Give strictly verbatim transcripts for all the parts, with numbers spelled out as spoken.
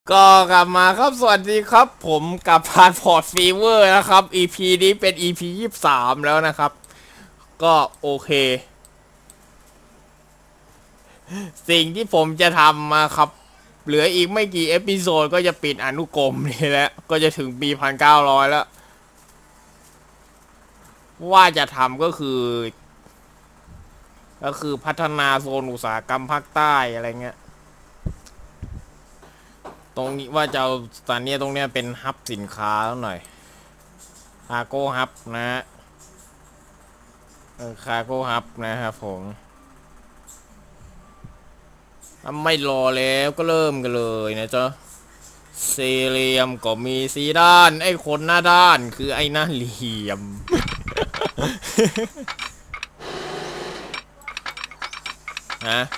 ก็กลับมาครับสวัสดีครับผมกับพาร์ทพอร์ตฟีเวอร์นะครับ อี พี นี้เป็น อี พี ยี่สิบสามแล้วนะครับก็โอเคสิ่งที่ผมจะทำมาครับเหลืออีกไม่กี่เอพิโซดก็จะปิดอนุกรมนี่แหละก็จะถึงปีพันเก้าร้อยแล้วว่าจะทำก็คือก็คือพัฒนาโซนอุตสาหกรรมภาคใต้อะไรเงี้ยตรงนี้ว่าจะเอาสถานีตรงเนี้ยเป็นฮับสินค้าแล้วหน่อยคาโก้ฮับนะคาโก้ฮับนะครับผมไม่รอแล้วก็เริ่มกันเลยนะจ๊ะสี่เหลี่ยมก็มีสีด้านไอ้คนหน้าด้านคือไอ้หน้าเหลี่ยมฮะ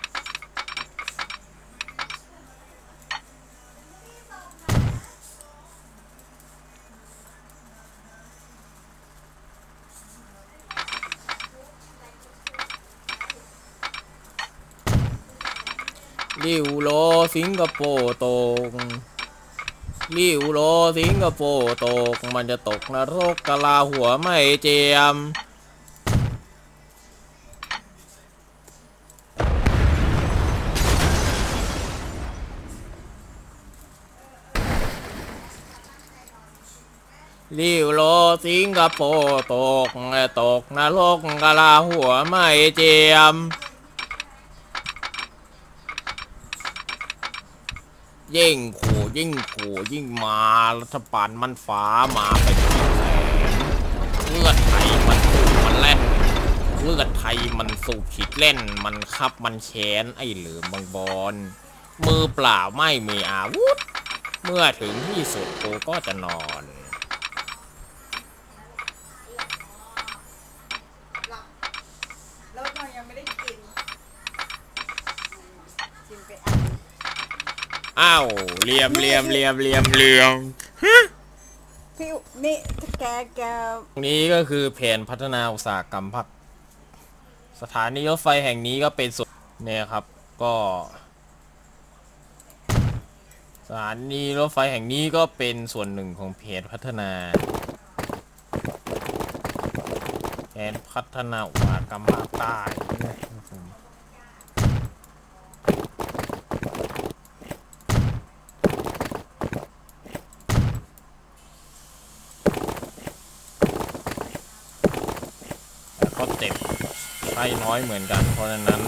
ลิวโลสิงคโปร์ตกลิวโลสิงคโปร์ตกมันจะตกนรกกะลาหัวไม่เจียมลิวโลสิงคโปร์ตกตกนรกกะลาหัวไม่เจียมยิ่งขู่ยิ่งขู่ยิ่งมารัฐบาลมันฟ้ามาเป็นแสนเลือดไทยมันสูบมันแล่นเลือดไทยมันสูบฉีดเล่นมันคับมันแขนไอ้เหลือมังบอลมือเปล่าไม่มีอาวุธเมื่อถึงที่สุดกูก็จะนอนแล้วเรายังไม่ได้กินกินไปอ้าวเลียมเลียมเลียมเลียมเลียมพี่นี่แกแกนี้ก็คือแผนพัฒนาอุตสาหกรรมภาคสถานีรถไฟแห่งนี้ก็เป็นส่วนเนี่ยครับก็สถานีรถไฟแห่งนี้ก็เป็นส่วนหนึ่งของแผนพัฒนาแผนพัฒนาอุตสาหกรรมภาคใต้ก็เจ็บใช้น้อยเหมือนกันเพราะฉะนั้น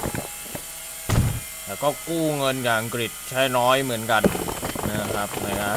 แล้วก็กู้เงินจากอังกฤษใช้น้อยเหมือนกันนะครับนะครับ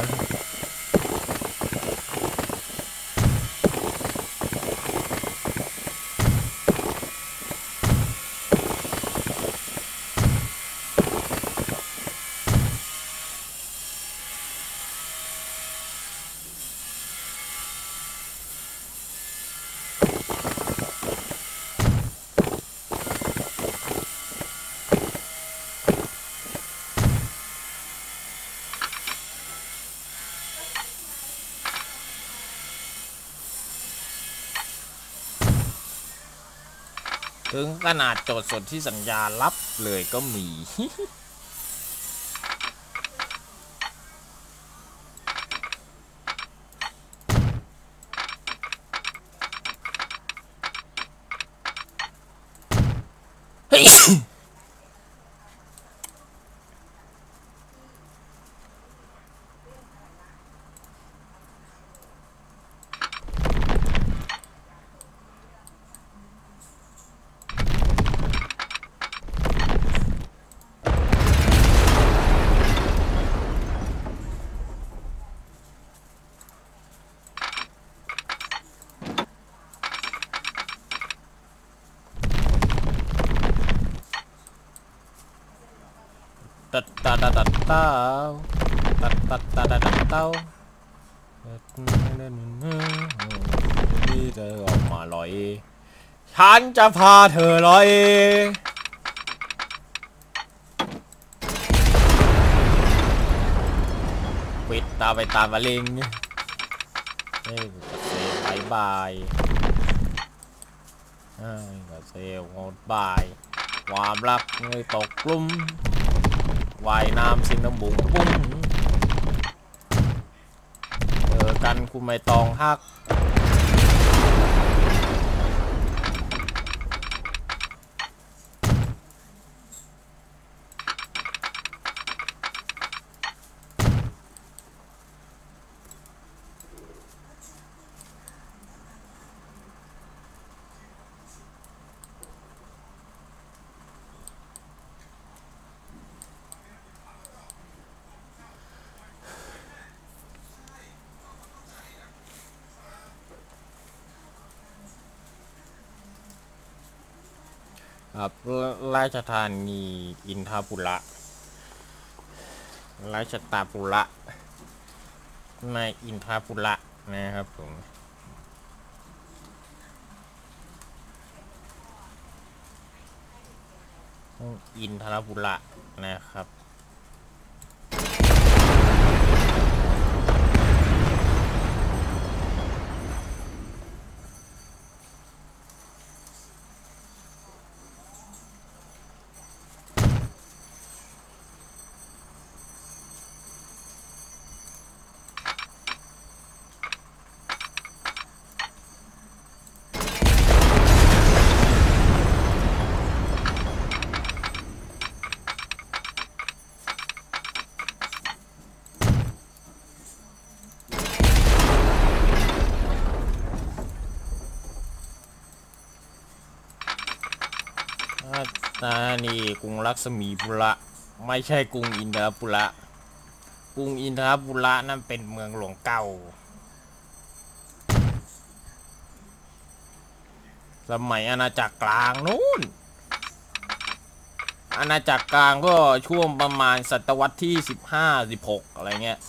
ถึงขนาดโจทย์สนที่สัญญาลับเลยก็มีเฮ้ยตัดตัดตัดตัดเต้าตัดตัดตัดตัดเต้านี่เธอออกมาลอยฉันจะพาเธอลอยปิดตาไปตามมาลิงเฮ้ยก็เซลบายบายเฮ้ยก็เซลงดบายความรักเลยตกลุ่มว่ายน้ำสิน้ำบุ้งปุ้งกันคุณไม่ต้องฮักครับราชธานีอินทปุระราชตาปุระในอินทปุระนะครับผมอินทปุระนะครับนี่กรุงลักษมีปุระไม่ใช่กรุงอินทปุระกรุงอินทปุระนั่นเป็นเมืองหลวงเก่าสมัยอาณาจักรกลางนู้นอาณาจักรกลางก็ช่วงประมาณศตวรรษที่สิบห้า สิบหกอะไรเงี้ย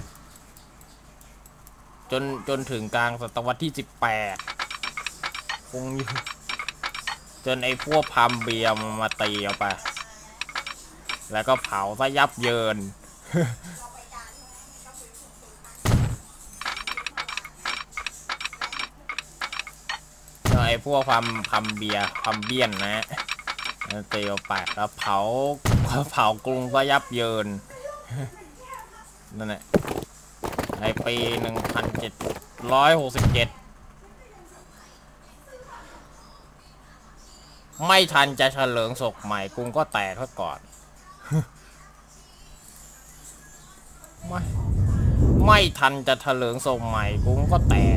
จนจนถึงกลางศตวรรษที่สิบแปดคงจนไอ้พวกพัมเบียมมาตีเอาไปแล้วก็เผาซะยับเยิน ไอ้พวกพัมพัมเบียพัมเบียนนะตีเอาไปแล้วเผาเผากรุงซะยับเยิน นั่นแหละในปีหนึ่งพันเจ็ดร้อยหกสิบเจ็ดไม่ทันจะเฉลิมศกใหม่กรุงก็แตกซะก่อน ไม่ไม่ทันจะเฉลิมศกใหม่กรุงก็แตก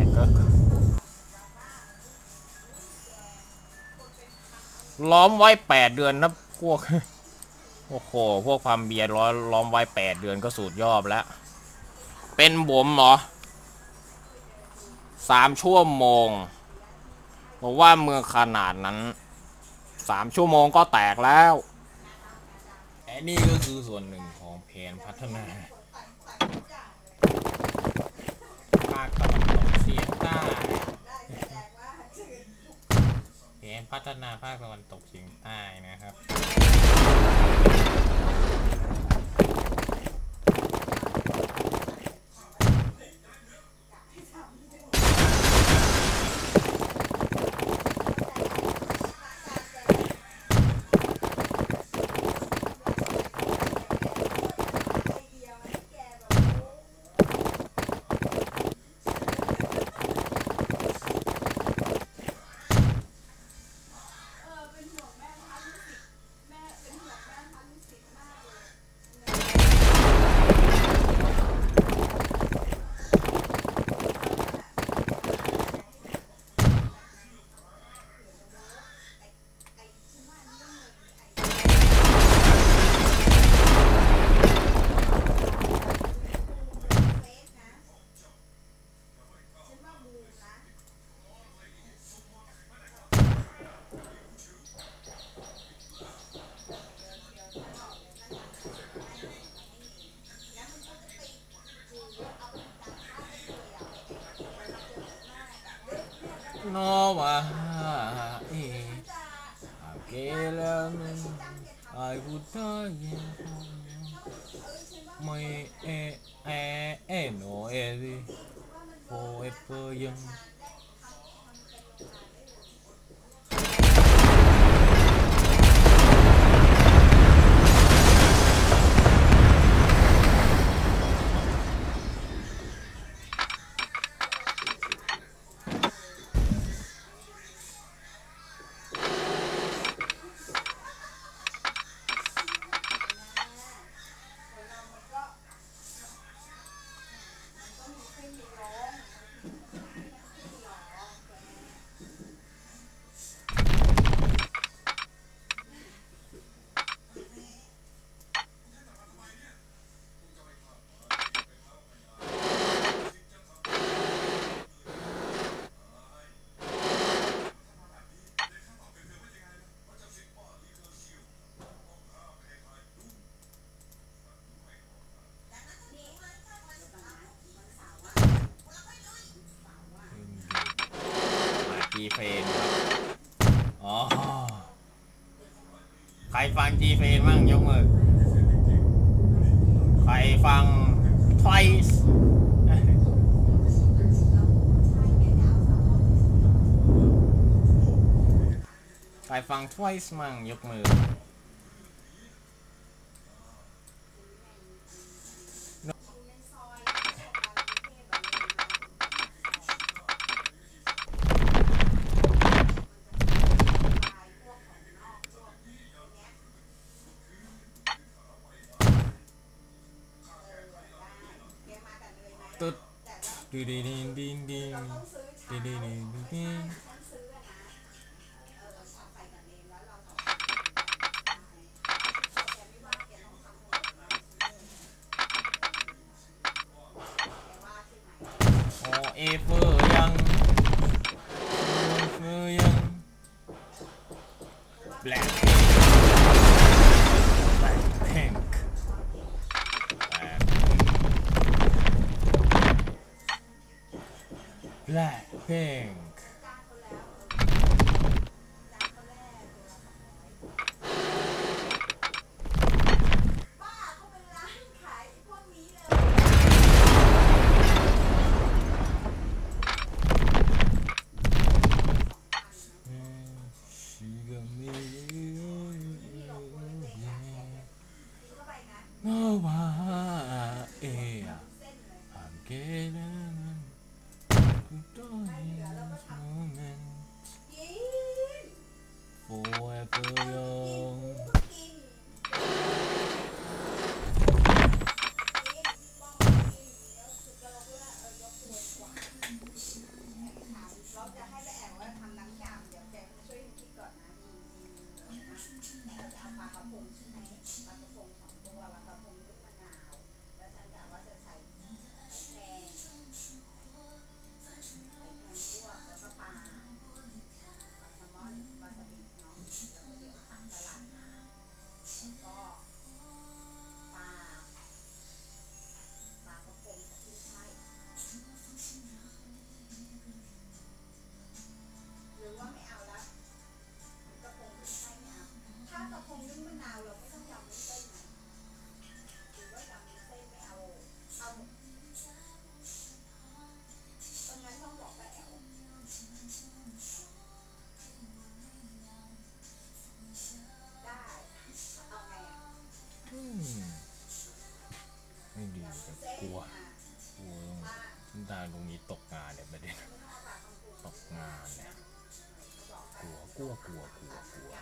ล้อมไว้แปดเดือนนะพวกโอ้โหพวกความเบียร์ล้อล้อมไว้แปดเดือนก็สูดยอบแล้วเป็นบ่มเหรอสามชั่วโมงบอกว่าเมืองขนาดนั้นสามชั่วโมงก็แตกแล้วและนี่ก็คือส่วนหนึ่งของแผนพัฒนาภาคตะวันตกเฉียงใต้แผนพัฒนาภาคตะวันตกเฉียงใต้นะครับโนวาเออาเกลมไอบุตรยังไม่เอเอเอโนเอดิโอเอเปยัง นฟังจีเฟนมั่งยกมือใครฟัง Twice ใครฟัง Twice มั่งยกมือตึ๊ดดีดีดีดีดีดีดีดีดีโอเอเฟอร์ยังเฟอร์ยัง Black Black Pink Black Pink ไม่ดีแต่กลัวกลัวต้องได้ตรงนี้ตกงานเนี่ยประเด็นตกงานเนี่ยกลัวกลัวกลัวกลัวกลัว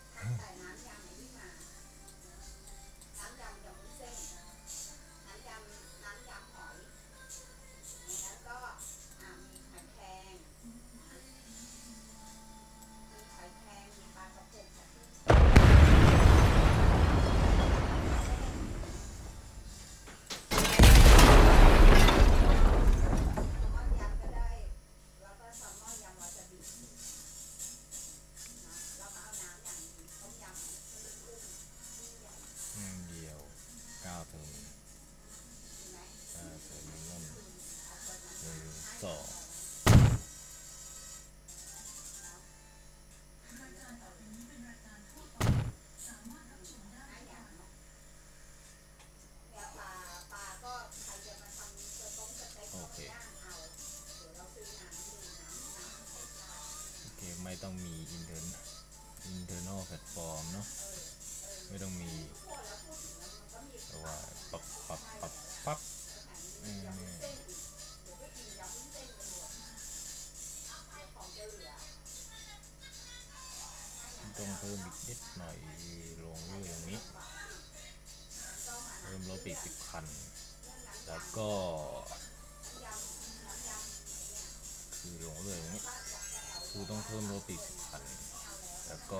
ไม่ต้องมี internal internal platform เนาะไม่ต้องมีแต่ว่าปับปับปับปับต้องเพิ่มอีกนิดหน่อยลงเรื่องนี้เพิ่มรถอีกสิบคันแล้วก็คือลงเรื่องนี้คือต้องเพิ่มรถอีกสิบคันแล้วก็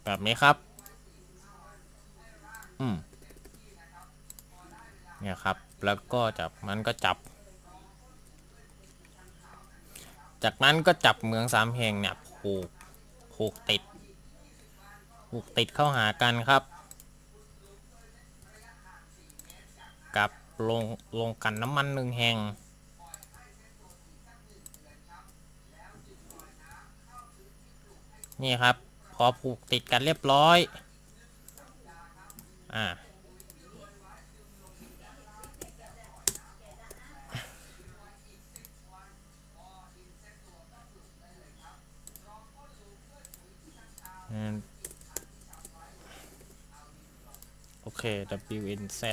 แบบนี้ครับอืมเนี่ยครับแล้วก็จับมันก็จับจากนั้นก็จับเมืองสามแห่งเนี่ยผูกผูกติดผูกติดเข้าหากันครับกับลงลงกันน้ำมันหนึ่งแห่งนี่ครับพอผูกติดกันเรียบร้อยอ่าโอเค W N Z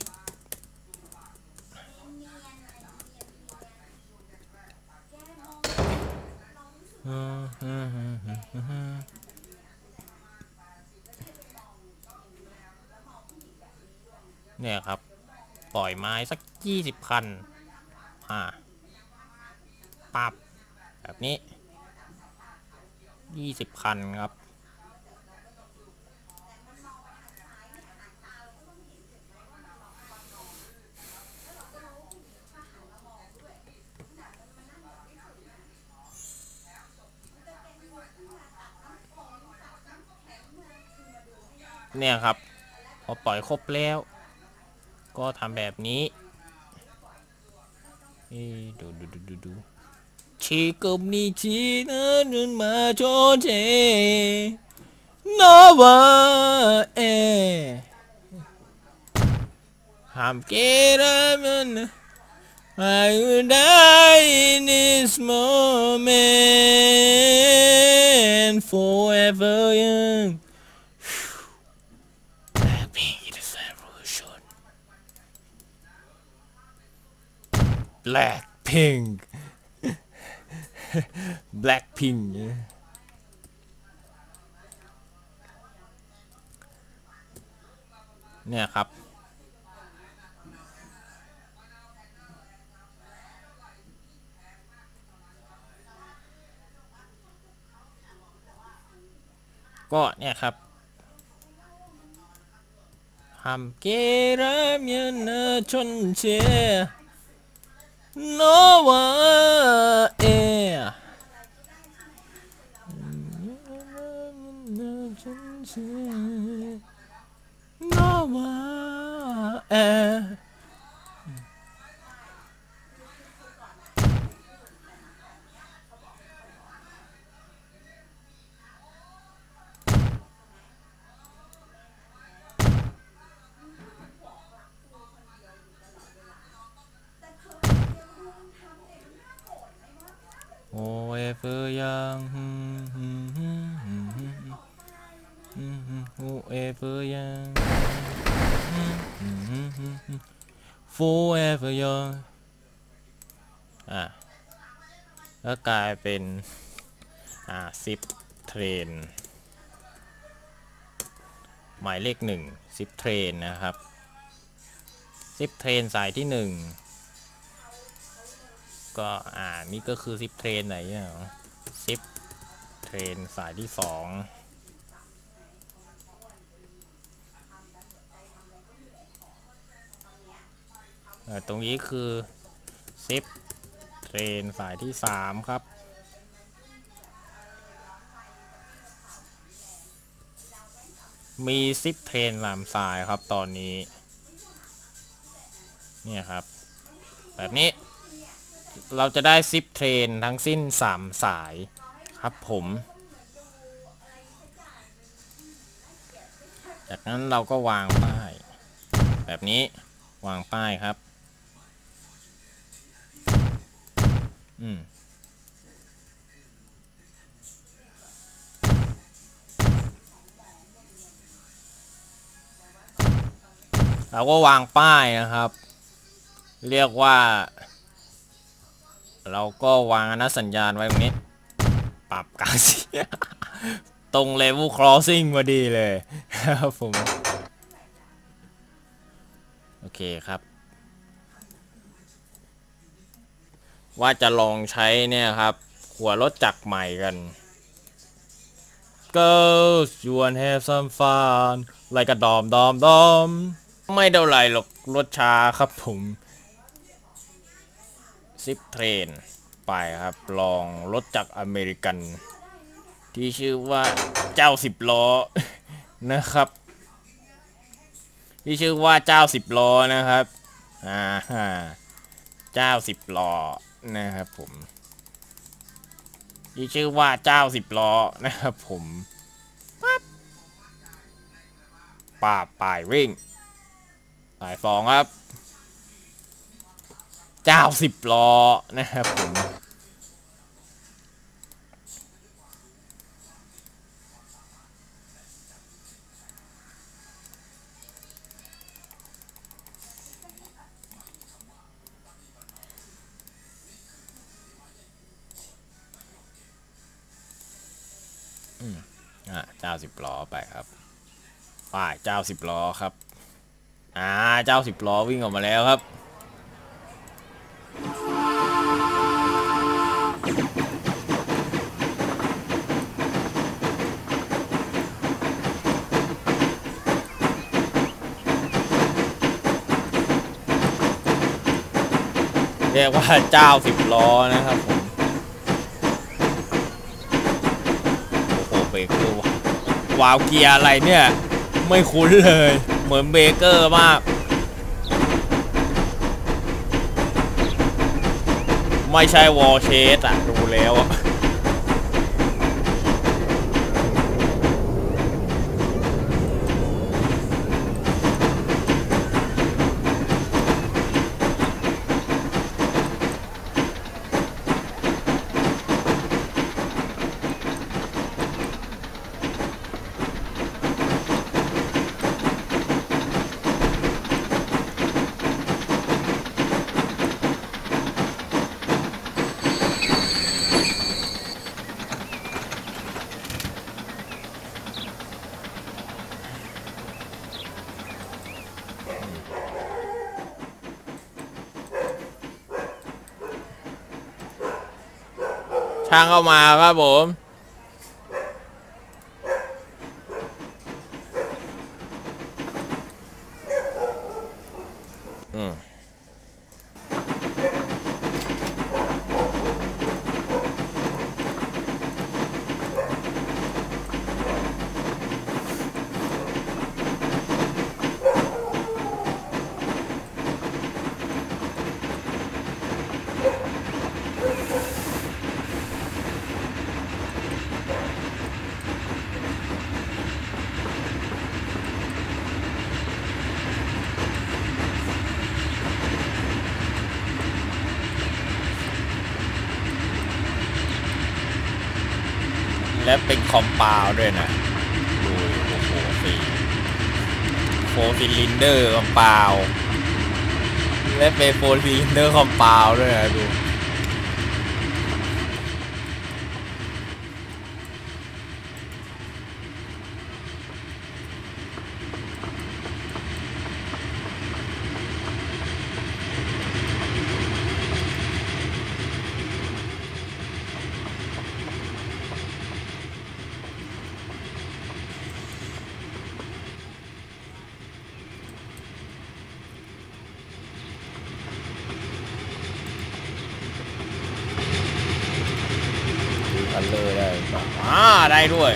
เนี่ยครับปล่อยไม้สักยี่สิบคันอ่าปับแบบนี้ยี่สิบคันครับเนี่ยครับพอปล่อยครบแล้วก็ทำแบบนี้ดูดูดูดูดูชีกุมนิชีนันมาโจเจโนวาเอห้ามเกระมัน I will die in this moment forever young Blackpink is a revolution Blackpink Blackpink เนี่ยครับก็เนี่ยครับฮัมเกราเมียนชนเชโนวาเอโนวาเอโอ้เอเฟอร์ยังโอ้เอเฟอร์ยัง forever young อ่ะแล้วกลายเป็นอ่าสิบเทรนหมายเลขหนึ่งสิบเทรนนะครับสิบเทรนสายที่หนึ่งก็อ่านี่ก็คือสิบเทรนไหนเนี่ยสิบเทรนสายที่สองตรงนี้คือสิบเทรนสายที่สามครับมีสิบเทรนลำสายครับตอนนี้เนี่ยครับแบบนี้เราจะได้สิบเทรนทั้งสิ้นสามสายครับผมจากนั้นเราก็วางป้ายแบบนี้วางป้ายครับอืมเราก็วางป้ายนะครับเรียกว่าเราก็วางอนัสัญญาณไว้ตรงนี้ปรับกลางเสียตรงเลเวลครอสซิ่งพอดีเลยครับผมโอเคครับว่าจะลองใช้เนี่ยครับหัวรถจักรใหม่กัน girls you wanna have some fun อะไรกระดอมดอมดอมไม่เท่าไรหรอกรถช้าครับผมซิปเทรนไปครับลองรถจากอเมริกันที่ชื่อว่าเจ้าสิบล้อนะครับที่ชื่อว่าเจ้าสิบล้อนะครับอ่าฮะเจ้าสิบล้อนะครับผมที่ชื่อว่าเจ้าสิบล้อนะครับผมปั๊บป่าป่ายวิ่งสายฟองครับเจ้าสิบล้อนะครับผมอืมอ่ะเจ้าสิบล้อไปครับป่ายเจ้าสิบล้อครับอ่าเจ้าสิบล้อวิ่งออกมาแล้วครับเรียกว่าเจ้าสิบล้อนะครับผมโอ้โหเบรกเกอร์วาวเกียร์อะไรเนี่ยไม่คุ้นเลยเหมือนเบรกเกอร์มากไม่ใช่วอลเชสอะดูแล้วอะช่างเข้ามาครับผมอืมและเป็นคอมเปาวด้วยนะดูโอ้โหสี่โฟร์ซิลินเดอร์คอมเปาวและเป็นโฟร์ซิลินเดอร์คอมเปาวด้วยนะดูคัลเลอร์ได้อ่าได้ด้วย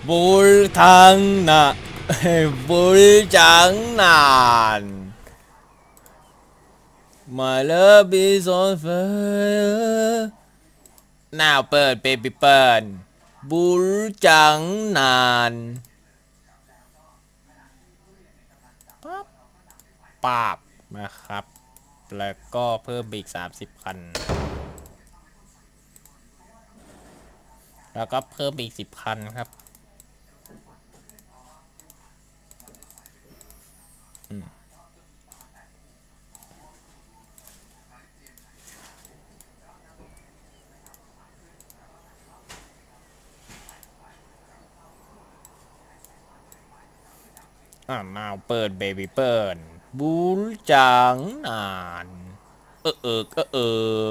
บุลทั้งน่ะบุลจังนานMy love is on fire now เปิด baby เปิดบุลจังนานปั๊บปาบนะครับแล้วก็เพิ่มอีกสามสิบคันแล้วก็เพิ่มอีกสิบคันครับอ่านาวเปิดเบบี้เปิดบูลจังนานเออเออเออเออ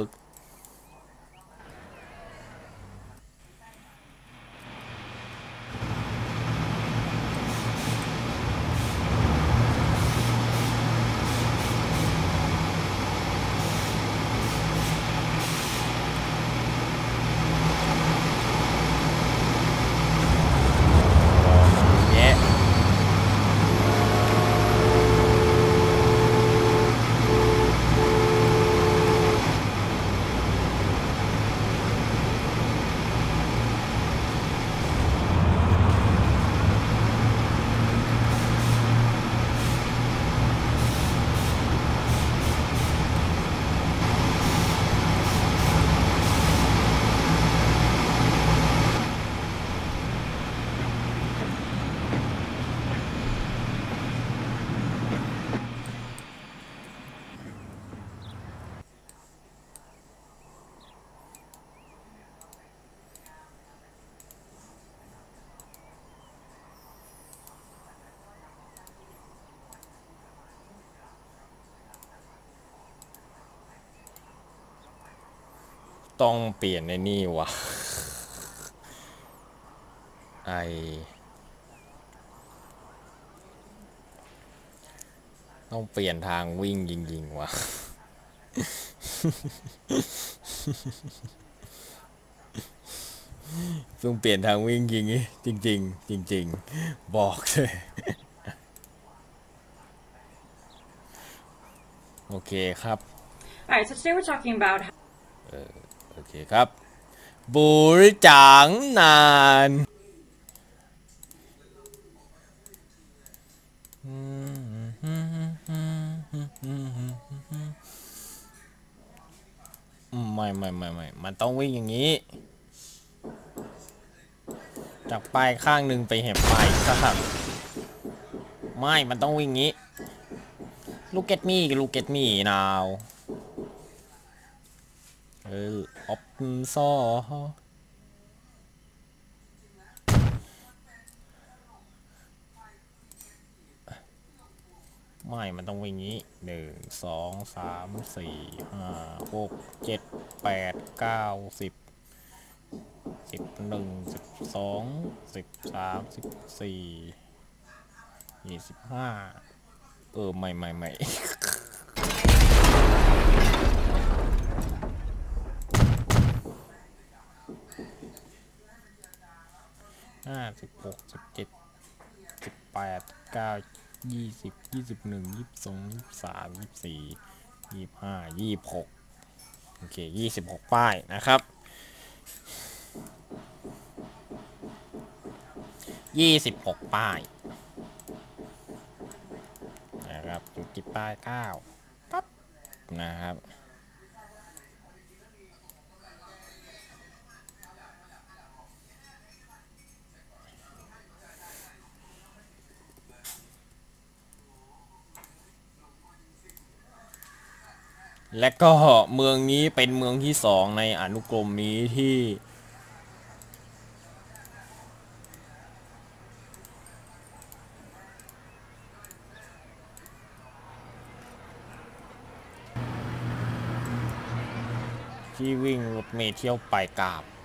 ต้องเปลี่ยนในนี่วะไอต้องเปลี่ยนทางวิ่งจริงๆวะต้องเปลี่ยนทางวิ่งจริงจริงจริงจริงบอกเลยโอเคครับ Alright, so today we're talking about เออโอเคครับบูรจังนานไม่ไม่ไม่ไม่มันต้องวิ่งอย่างนี้จากปลายข้างหนึ่งไปเห็บปลายข้างไม่มันต้องวิ่งงี้ Look at me Look at me now เออออฟซอไม่มันต้องวิ่งงี้หนึ่งสองสามสี่ห้าหกเจ็ดแปดเก้าสิบสิบหนึ่งสิบสองสิบสามสิบสี่ยี่สิบห้าเออไม่ไม่ไม่ห้าสิบหกสิบเจ็ดสิบแปดเก้ายี่สิบยี่สิบหนึ่งยี่สิบสองยี่สิบสามยี่สิบสี่ยี่สิบห้ายี่สิบหกโอเคยี่สิบหกป้ายนะครับยี่สิบหกป้ายนะครับจุดที่ป้ายเก้าปั๊บนะครับและก็เมืองนี้เป็นเมืองที่สองในอนุกรมนี้ที่ที่วิ่งรถเมล์เที่ยวไปกราบ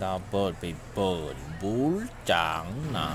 ดับเบิลไปเปิดบูลจางหนา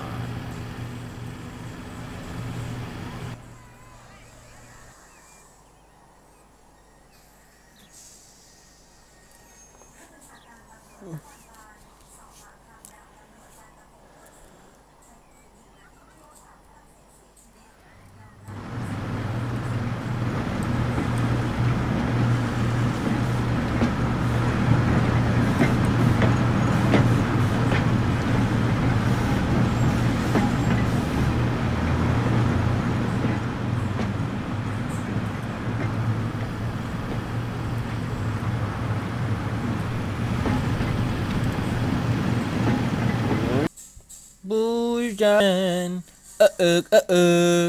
บูจานเออเอิกเออเอิก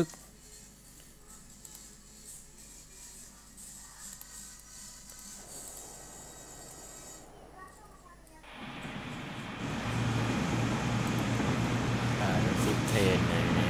อ่าสิบเทนเลยเนี่ย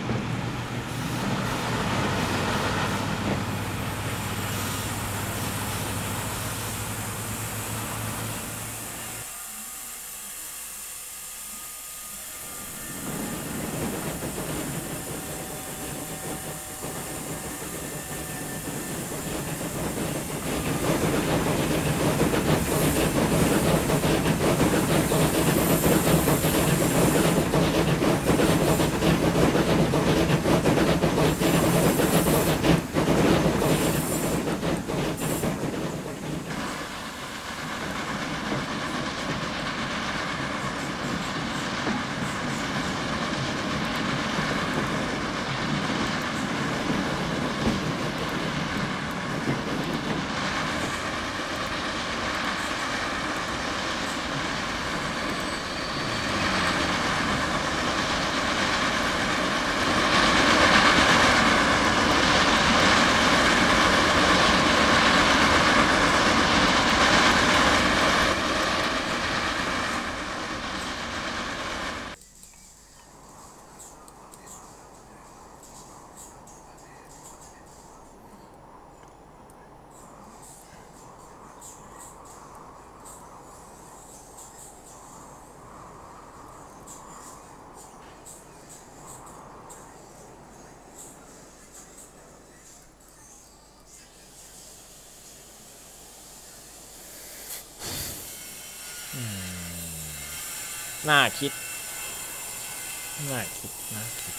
น่าคิดน่าคิดน่าคิด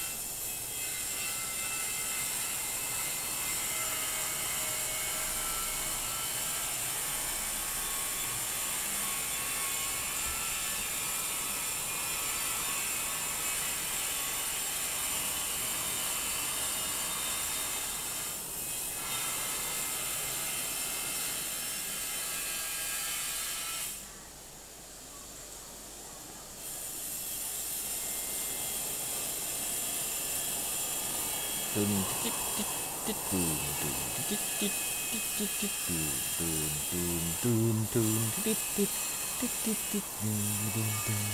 ตึมติ๊ดติ๊ดติ๊ดตึมตึมติ๊ดติ๊ดติ๊ดติ๊ดตึมตึมตึมตึมตึมติ๊ดติ๊ดติ๊ดติ๊ดติ๊ดตึมตึมตึม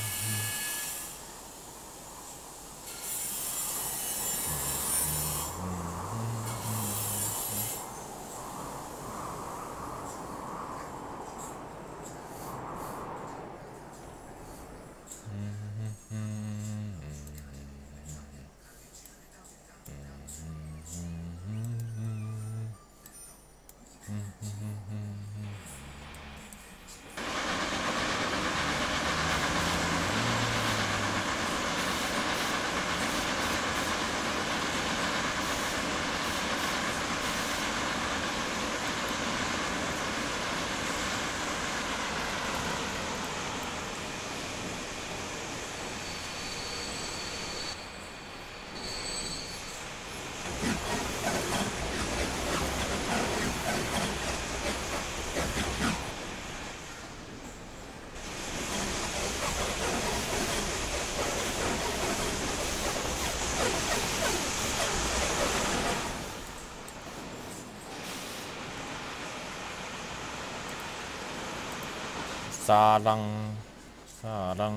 ซาลังซาลัง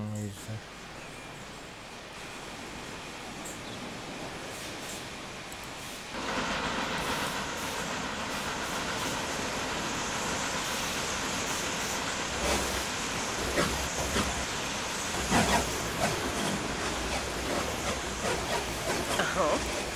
vehicle.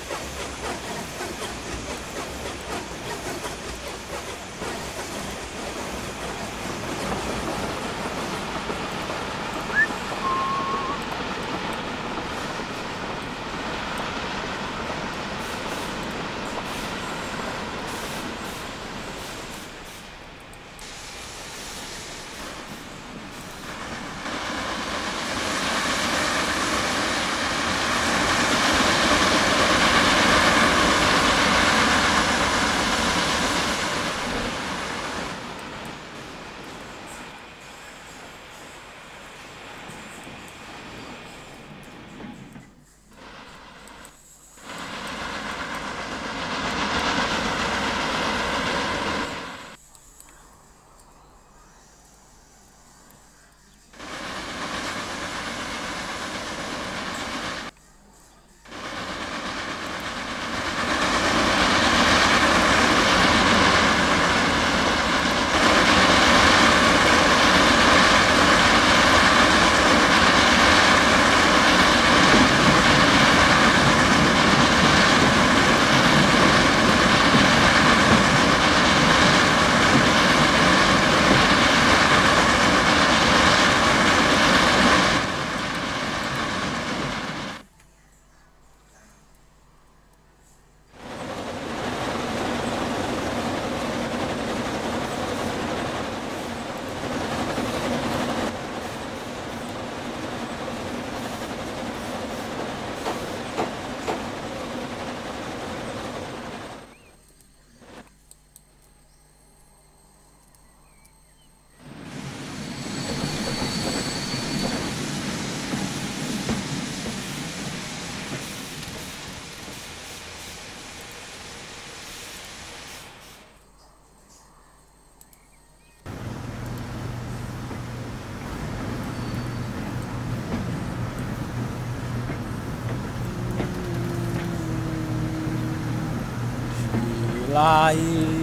Lai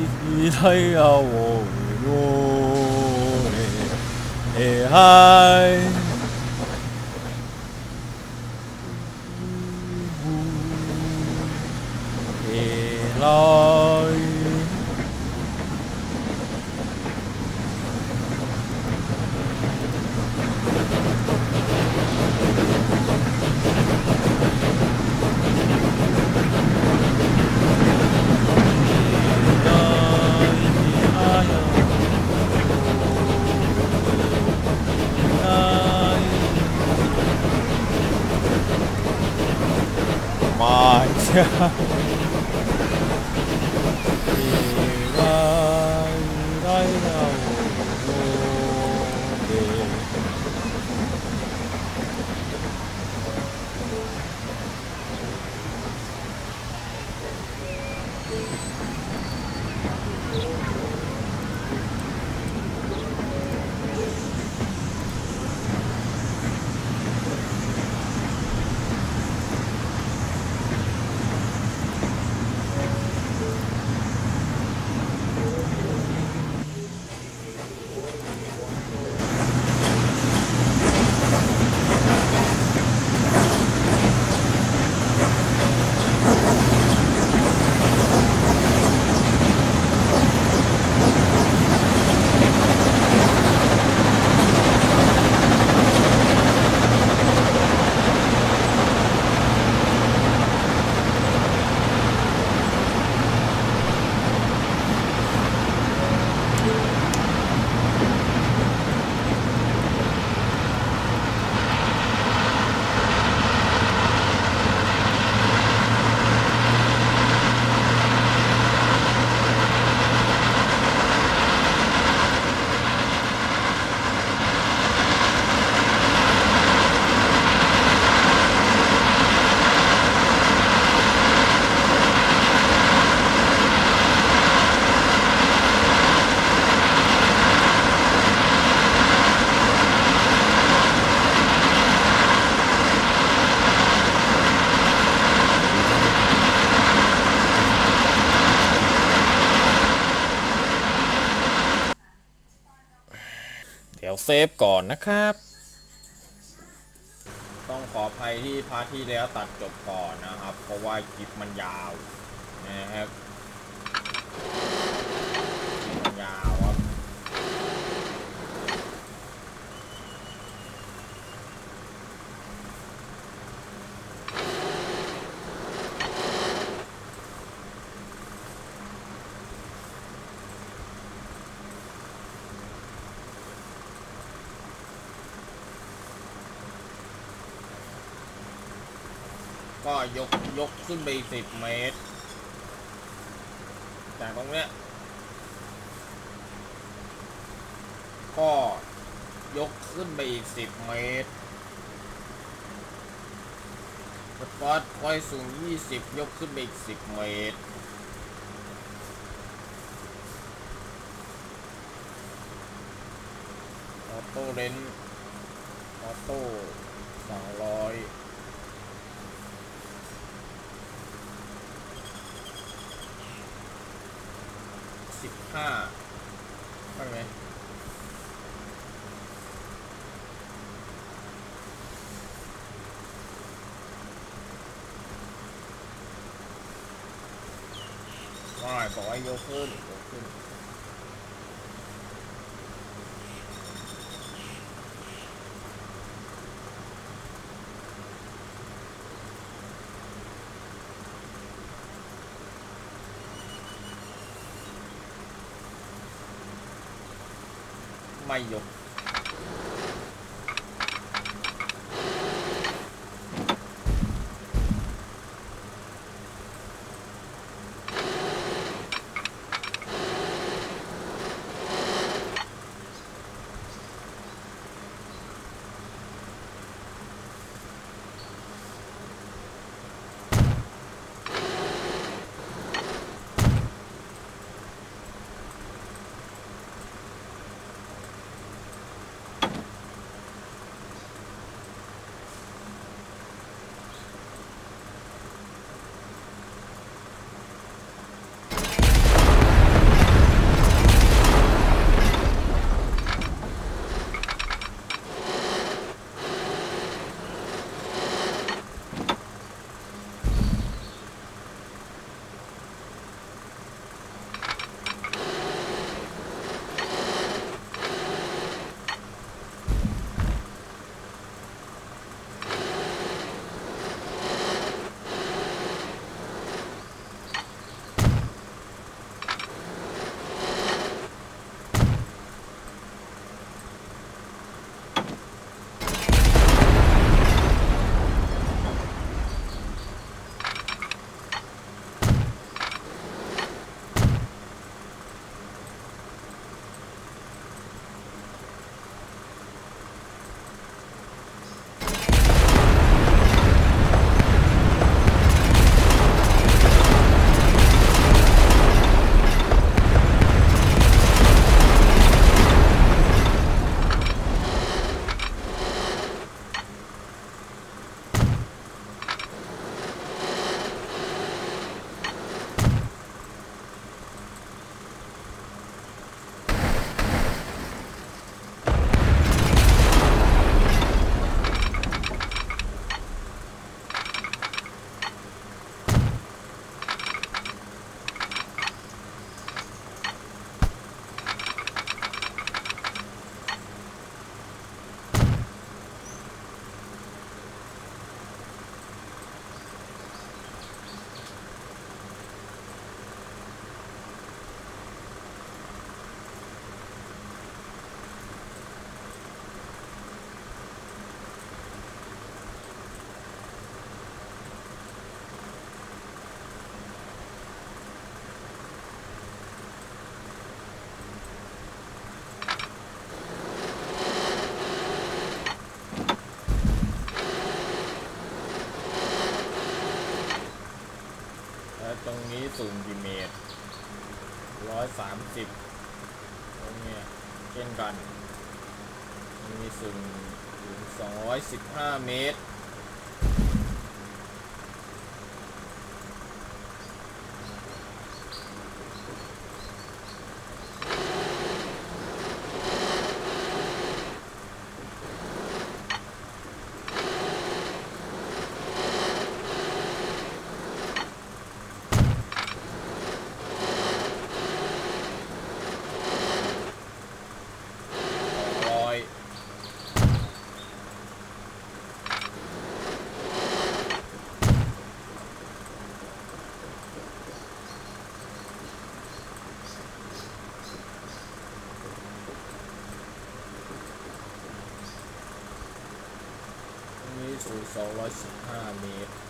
thấy ao ê hai ê lai my God.เดี๋ยวเซฟก่อนนะครับโต้องขออภัยที่พาร์ทที่แล้วตัดจบก่อนนะครับเพราะว่าคลิปมันยาวนะครับคลิปมันยาวครับก็ยกยกขึ้นไปสิบเมตรจากตรงเนี้ยก็ยกขึ้นไปอีกสิบเมตรสปอร์ตไว้สูงยี่สิบยกขึ้นไปอีกสิบเมตรออโต้เลนออโต้สองร้อยสิบห้าใช่ไหมไม่บอกว่ายกขึ้นยกขึ้นไม่ยกตรงนี้สูงกี่เมตรร้อยสามสิบตรงนี้เช่นกันมีสูงถึงสองร้อยสิบห้าเมตรสู่สองร้อยสิบห้าเมตร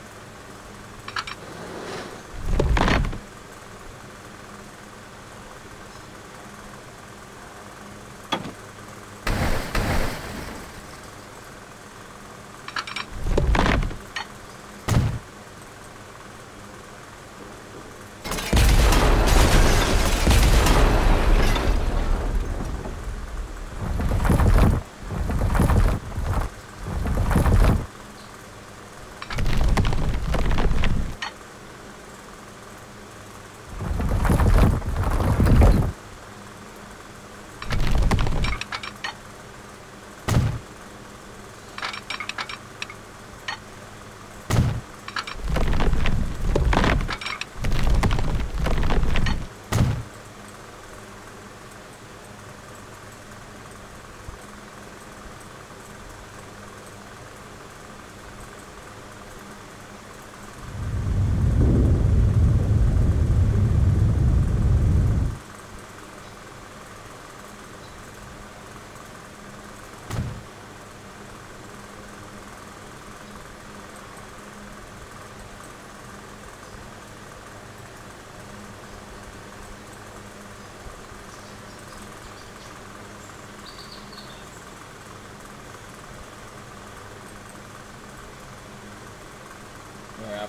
นะครับ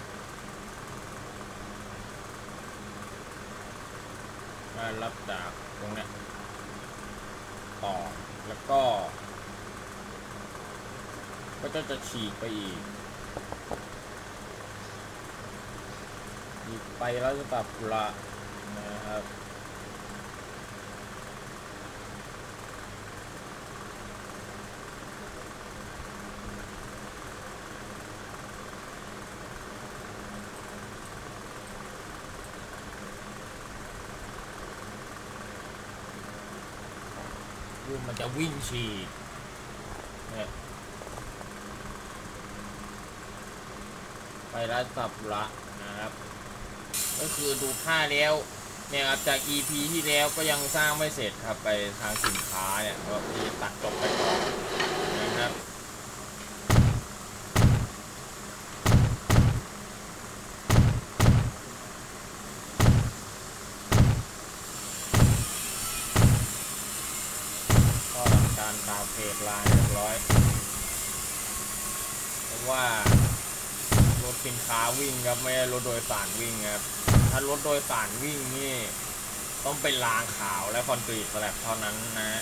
มารับจากตรงนี้ต่อแล้วก็ก็จะจะฉีกไปอีกฉีกไปแล้วจะตับละนะครับมันจะวิ่งฉีกเนี่ยไปรัดสับละนะครับก็คือดูท่าแล้วเนี่ยครับจาก อี พี ที่แล้วก็ยังสร้างไม่เสร็จครับไปทางสินค้าเนี่ยก็มีตัดจบไปก่อนนะครับดาวเพจลายเรียบร้อยเพราะว่ารถสินค้าวิ่งครับไม่ใช่รถโดยสารวิ่งครับถ้ารถโดยสารวิ่งนี่ต้องเป็นรางขาวและคอนกรีตสแลบเท่านั้นนะ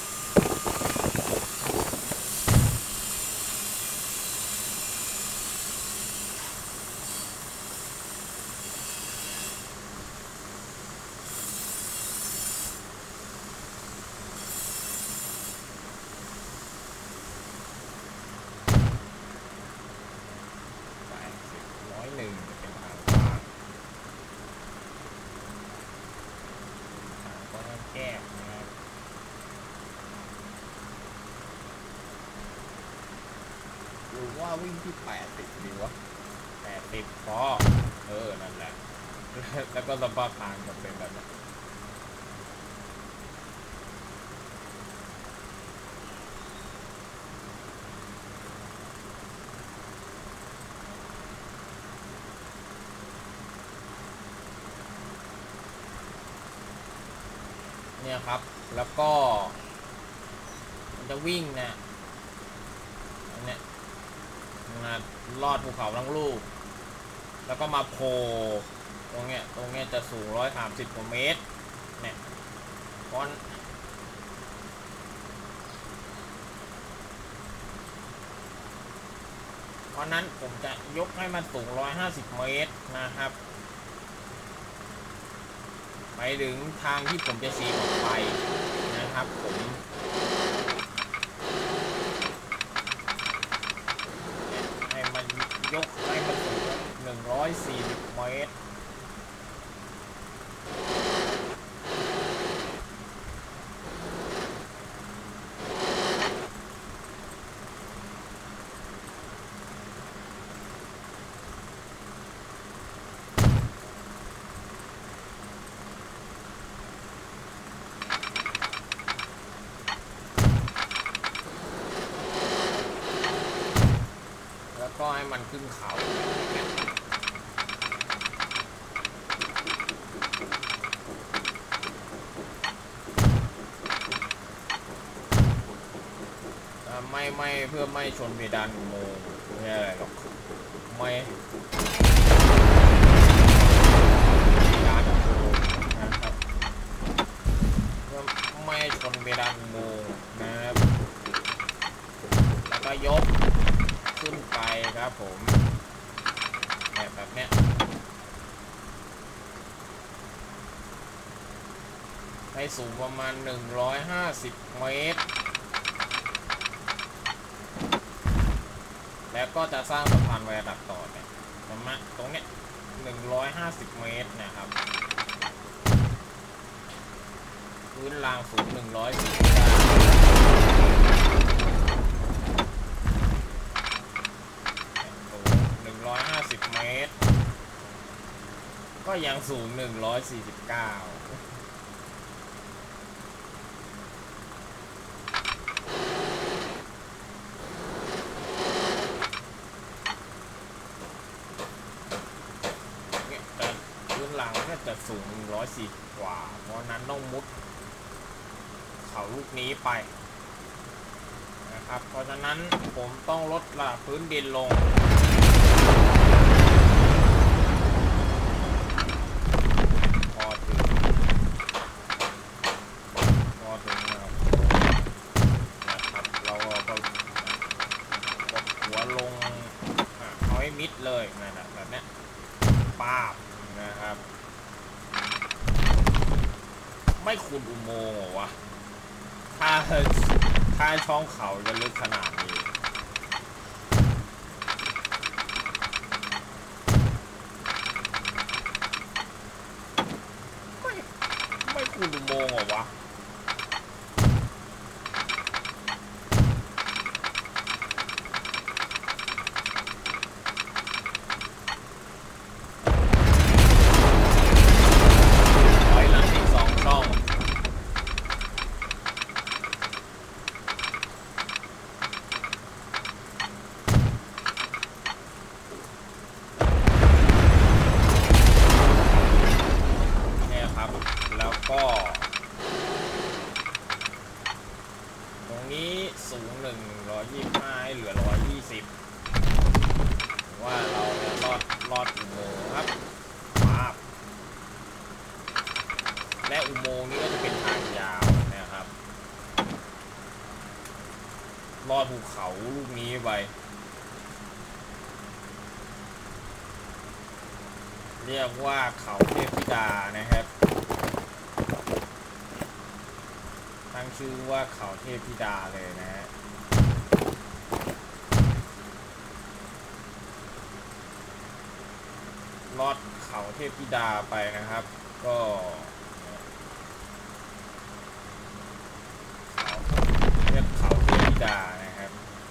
หนึ่งเป็นทางกว้างทางก็แคบนะครับหรือว่าวิ่งที่แปดสิบดีวะแปดสิบพอเออนั่นแหละแล้วก็สภาพทางมันเป็นแบบนั้นเนี่ยครับแล้วก็มันจะวิ่งนะอันเนี้ยมาลอดภูเขาทั้งลูกแล้วก็มาโผล่ตรงเนี้ยตรงเนี้ยจะสูงร้อยสามสิบกว่าเมตรเนี่ยเพราะเพราะนั้นผมจะยกให้มันสูงร้อยห้าสิบเมตรนะครับไปถึงทางที่ผมจะฉีกออกไปนะครับผมให้มันยกให้มันสูงหนึ่งร้อยสี่สิบเมตรแก็ให้มันขึ้นเขาไม่ไม่เพื่อไม่ชนเพดานอุโมงค์ไม่อะไรหรอกไม่เพดานอุโมงค์นะครับเพื่อไม่ชนเพดานอุโมงค์นะครับแล้วก็ยกขึ้นไปครับผมแบบแบบเนี้ยให้สูงประมาณหนึ่งร้อยห้าสิบเมตรแล้วก็จะสร้างสะพานไว้ระดับต่อเนี่ยประมาณตรงเนี้ยหนึ่งร้อยห้าสิบเมตรนะครับพื้นรางสูงหนึ่งร้อยสี่สิบเก้าสูงหนึ่งร้อยห้าสิบเมตรก็ยังสูงหนึ่งร้อยสี่สิบเก้าจะสูงหนึ่งร้อยสี่สิบกว่าเพราะนั้นต้องมุดเขาลูกนี้ไปนะครับเพราะฉะนั้นผมต้องลดระดับพื้นดินลงพอถึงพอถึงนะครับนะครับเราก็กดหัวลงเอาให้มิดเลยนั่นแหละแบบนี้ป้าบนะครับไม่ขุดอุโมงค์เหรอวะถ้าถ้าช่องเขาจะลึกขนาดนี้ไม่ไม่ขุดอุโมงค์เหรอวะสูงหนึ่งร้อยยี่สิบห้าเหลือร้อยยี่สิบว่าเราจะรอดรอดอุโมงค์ครับปั๊บและอุโมงค์นี้ก็จะเป็นทางยาวนะครับรอดภูเขาลูกนี้ไปเรียกว่าเขาเทพธิดานะครับตั้งชื่อว่าเขาเทพธิดาเลยนะฮะลอดเขาเทพธิดาไปนะครับก็เรียกเขาเทพธิดานะครับ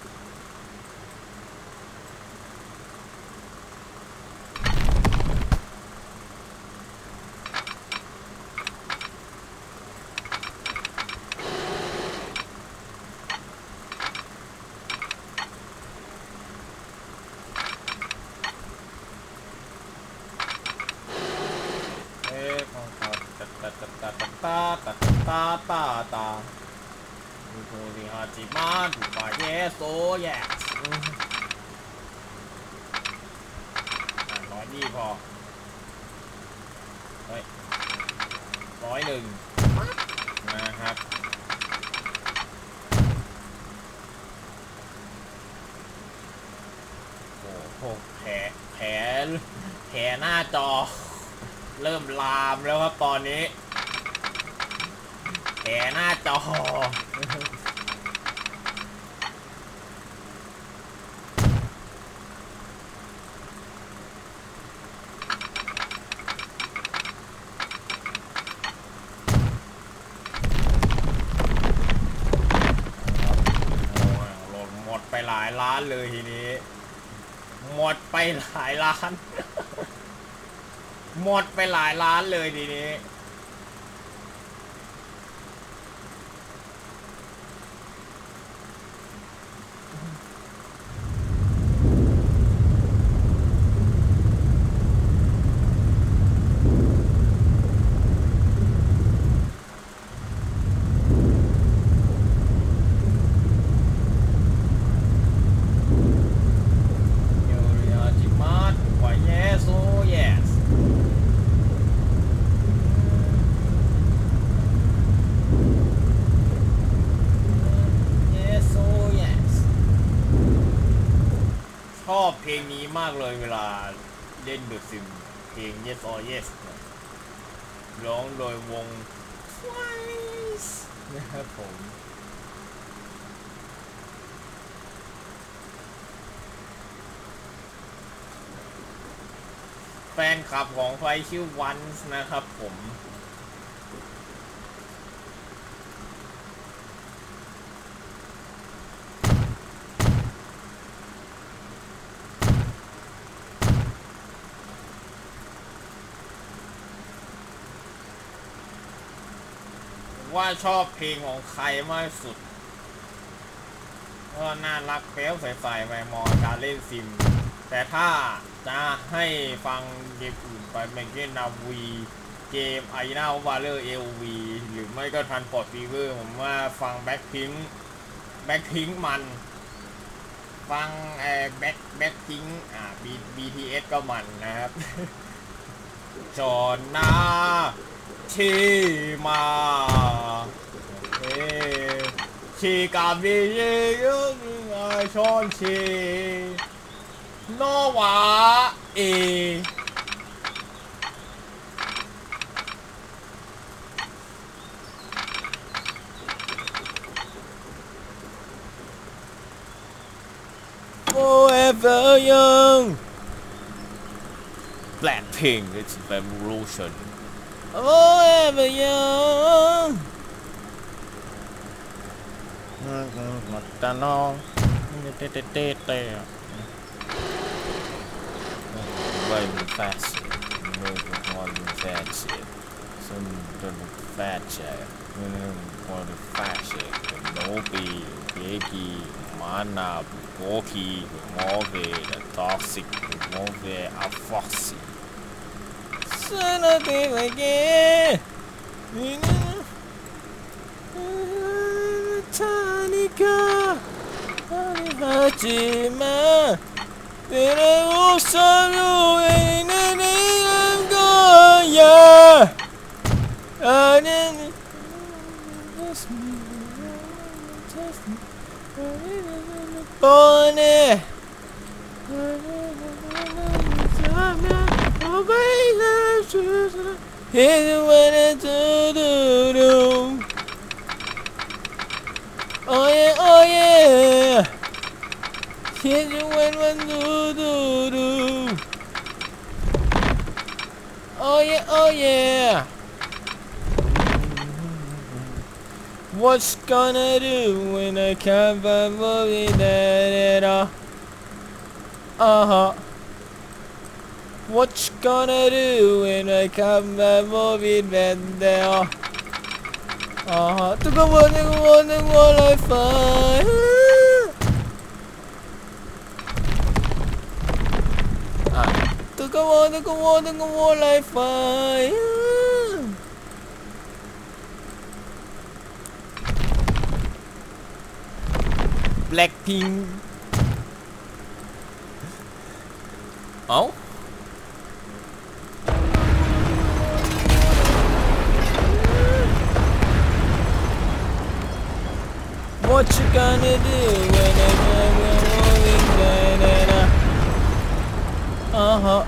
ตาตาตาตาตาดูโทริฮาจิมาดูปาเยโซแยกร้อยยี่พอเฮ้ยร้อยหนึ่งนะครับโอ้โหแผลแผลแผลหน้าจอเริ่มลามแล้วครับตอนนี้แผลหน้าจอหล่นหมดไปหลายล้านเลยทีนี้หมดไปหลายล้านหมดไปหลายล้านเลยทีนี้ชอบเพลงนี้มากเลยเวลาเล่น The Sims เพลง Yes or Yes ร้องโดยวง Twice นะครับผมแฟนคลับของไฟชื่อวันส์นะครับผมว่าชอบเพลงของใครมากสุดก็น่ารักแป๊วใสๆไปมองการเล่นซิมแต่ถ้าจะให้ฟังเกมอื่นไปเป็นเกมนาวีเกมไอน่าวาเลอร์เอลวีหรือไม่ก็ทันปอดฟีเวอร์ผมว่าฟังแบ็คพิงแบ็คพิงมันฟังไอ้แบ็คแบ็คพิงอ่าบีบีทีเอสก็มันนะครับจอนนาชีมาเอชีกาบีเยงอาชอนชีโนวาเอForever Young Blackpink it's revolution Forever Young มาตาน้องเตะเตะเตะเตะไม่เป็นแฟชั่นไม่เป็นความแฟชั่นซึ่งเป็นแฟชั่นไม่เป็นความแฟชั่นโนบีเบกี้มานาโกคีโมเวท็อกซิกโมเวอัฟฟอกซี่ฉันเอาที่ไปเก็บทานิกาทานิฮาจิมะเดี๋ยวฉันรู้เองนะนี่นั่นก็ยังอันนี้โอ้เนี่ยHere's what I do do do Oh yeah, oh yeah Here's what I do do do Oh yeah, oh yeah What's gonna do when I can't find movie that at all Uh-huh What you gonna do when I come back moving back there? Uh-huh. 뜨거워, 뜨거워, 뜨거워, like fire. 아, 뜨거워, 뜨거워, 뜨거워, like fire. Blackpink. Oh? What you gonna do when I come moving down? Uh-huh.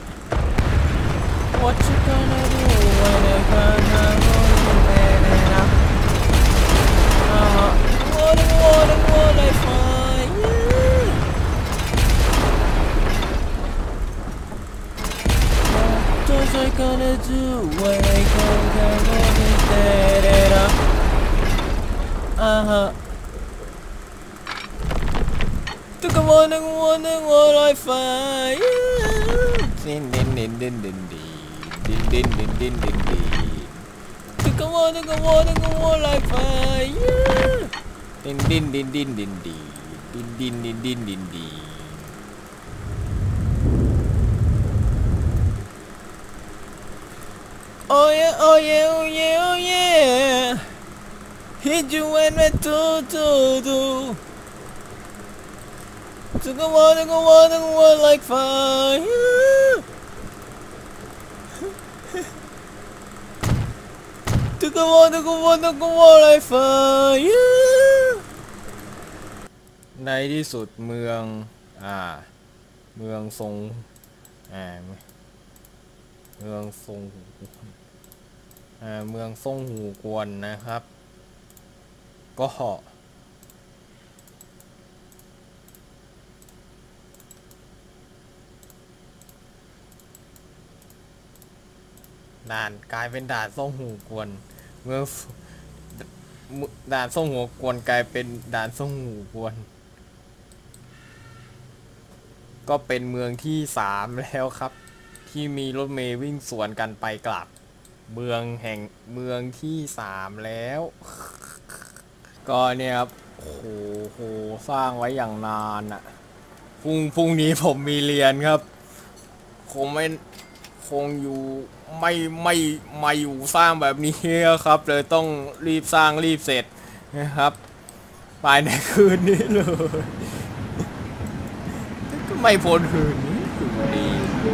What you gonna do when I come moving down? Uh-huh. Water, water, water, fire. What I gonna do when I come moving down? Uh-huh. 뜨거워 뜨거워 뜨거워 like fire 딘딘딘딘딘딘 딘딘딘딘딘딘 뜨거워 뜨거워 뜨거워 like fire 딘딘딘딘딘딘 딘딘딘딘딘딘 Oh yeah oh yeah oh yeah oh yeah Hit you when I do do do 뜨거워 뜨거워 뜨거워 like fire 뜨거워 뜨거워 뜨거워 like fire ในที่สุดเมืองอ่าเมืองทรงอ่าเมืองทรงอ่าเมืองทรงหูกวนนะครับก็ด่านกลายเป็นด่านส่งหูกวนเมืองด่านส่งหูกวนกลายเป็นด่านส่งหูกวนก็เป็นเมืองที่สามแล้วครับที่มีรถเมล์วิ่งสวนกันไปกลับเมืองแห่งเมืองที่สามแล้วก็เนี่ยครับโอ้โหสร้างไว้อย่างนานอะพรุ่งพรุ่งนี้ผมมีเรียนครับคงไม่คงอยู่ไม่ไม่ไม่อยู่สร้างแบบนี้ครับเลยต้องรีบสร้างรีบเสร็จนะครับภายในคืนนี้เลยก็ไม่พ้นคืนนี้คืนนี้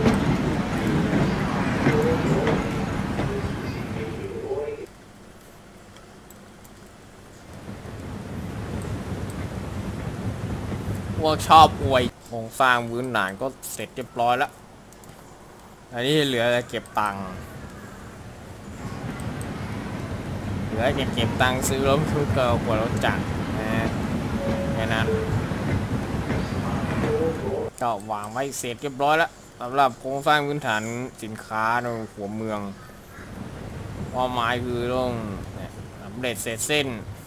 พวกชอบอวยโครงสร้างพื้นฐานก็เสร็จเรียบร้อยแล้วอันนี้เหลือจะเก็บตังค์เหลือจะเก็บตังค์ซื้อรถทุกเกิร์ลกว่ารถจักรนะแค่นั้นก็วางไว้เสร็จเรียบร้อยแล้วสำหรับโครงสร้างพื้นฐานสินค้าในหัวเมืองเป้าหมายคือต้องสำเร็จเสร็จสิ้น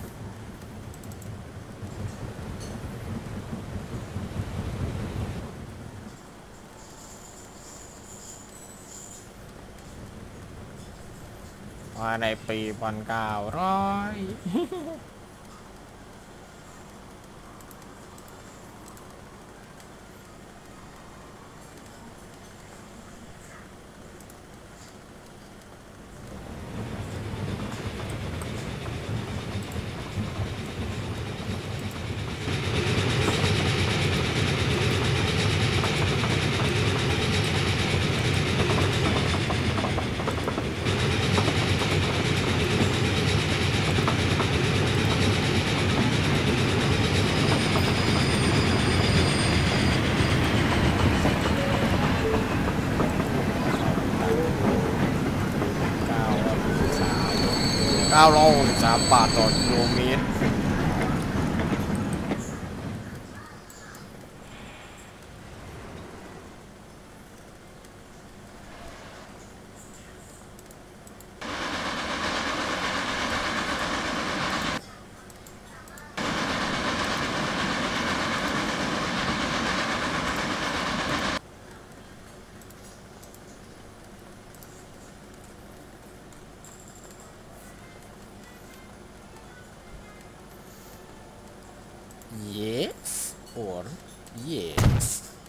ในปีพันเก้าร้อย เก้าร้อยหกสิบสามบาทต่อกิโลเมตรyes or yes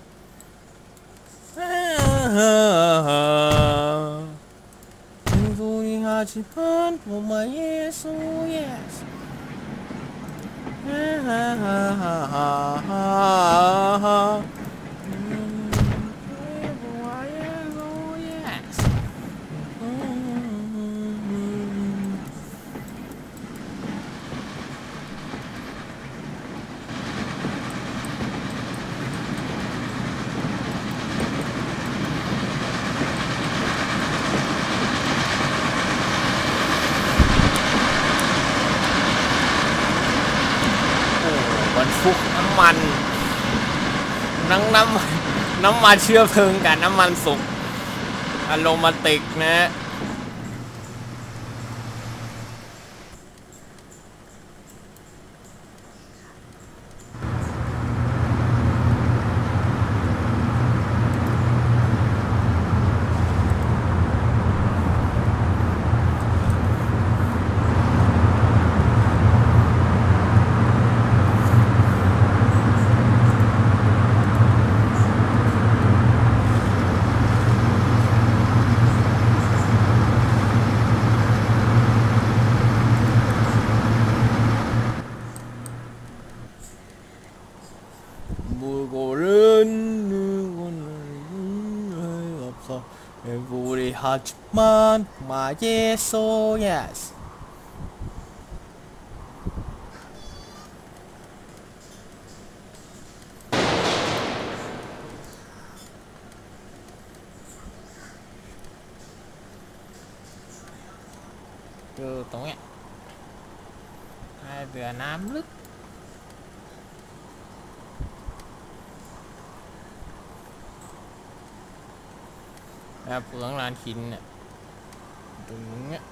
祝你好期盼我们耶稣 yes 哈哈哈哈哈哈บรรทุกน้ำมันน้ำน้ำน้ำมันเชื้อเพลิงกับน้ำมันสุกอะโรมาติกนะHachiman ma yes oh yes เจอตรงเนี้ยท่าเรือน้ำลึกแล้วเปลืองลานหินเนี่ยตรงเนี้ย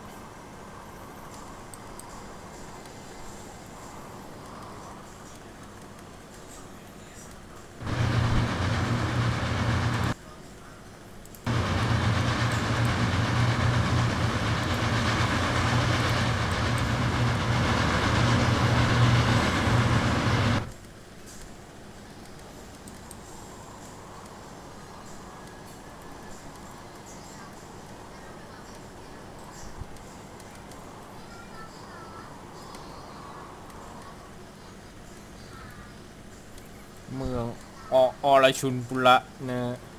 เมืองอออรชุนปุระนะ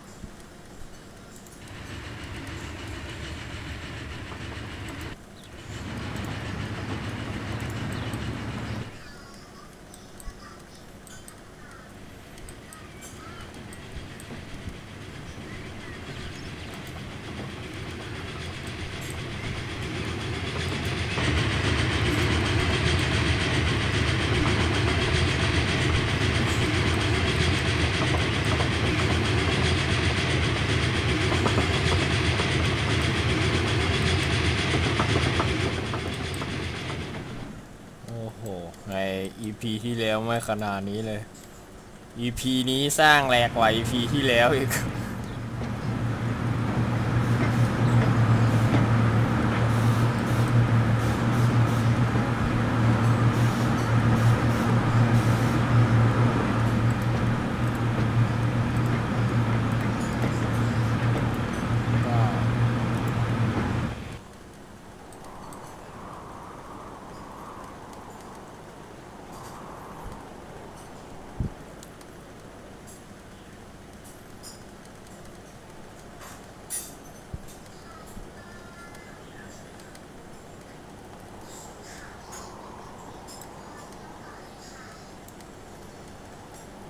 โอ้โหใน อี พี ที่แล้วไม่ขนาดนี้เลย อี พี นี้สร้างแหลกกว่า อี พี ที่แล้วอีก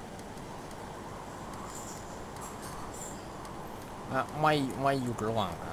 ไม่ไม่หยุดระหว่างท